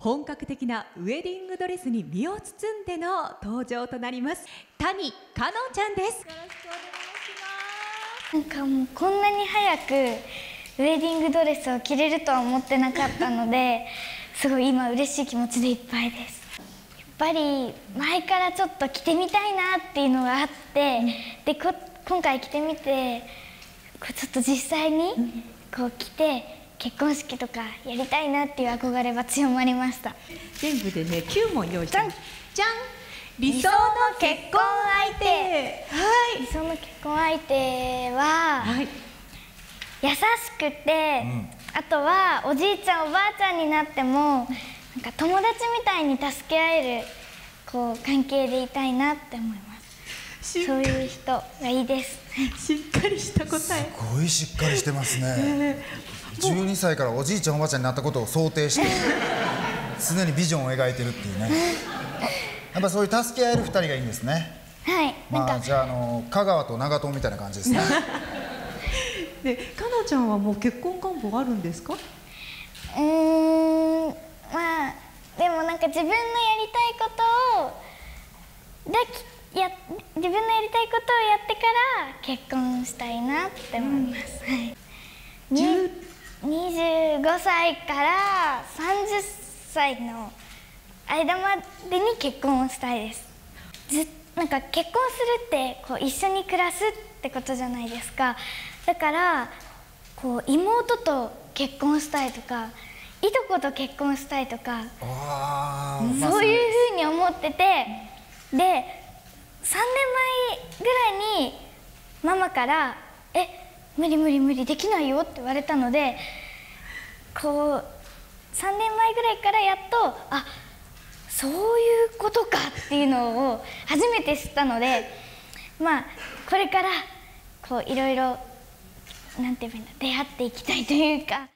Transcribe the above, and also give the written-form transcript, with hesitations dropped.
本格的なウェディングドレスに身を包んでの登場となります谷かのちゃんです。よろしくお願いします。なんかもうこんなに早くウェディングドレスを着れるとは思ってなかったのですごい今嬉しい気持ちでいっぱいです。やっぱり前からちょっと着てみたいなっていうのがあって、で今回着てみてちょっと実際にこう着て結婚式とかやりたいなっていう憧れは強まりました。 全部でね9問用意してます。じゃん、理想の結婚相手。はい、 理想の結婚相手は、はい、優しくて、あとはおじいちゃんおばあちゃんになってもなんか友達みたいに助け合えるこう関係でいたいなって思います。そういう人がいいです。 しっかりした答え。 すごいしっかりしてますね。12歳からおじいちゃんおばあちゃんになったことを想定して常にビジョンを描いてるっていうね。やっぱそういう助け合える2人がいいんですね。 はい。 まあじゃあ香川と長門みたいな感じですね。 で、かなちゃんはもう結婚願望あるんですか？ まあでもなんか自分のやりたいことを自分のやりたいことをやってから結婚したいなって思います。はい。25歳から30歳の間までに結婚をしたいです。なんか結婚するってこう一緒に暮らすってことじゃないですか。だからこう妹と結婚したいとかいとこと結婚したいとかそういうふうに思ってて、で3年前ぐらいにママから「無理無理無理できないよ」って言われたので、こう3年前ぐらいからやっとそういうことかっていうのを初めて知ったので、まあこれからこういろいろなんて言えばいいんだ、出会っていきたいというか。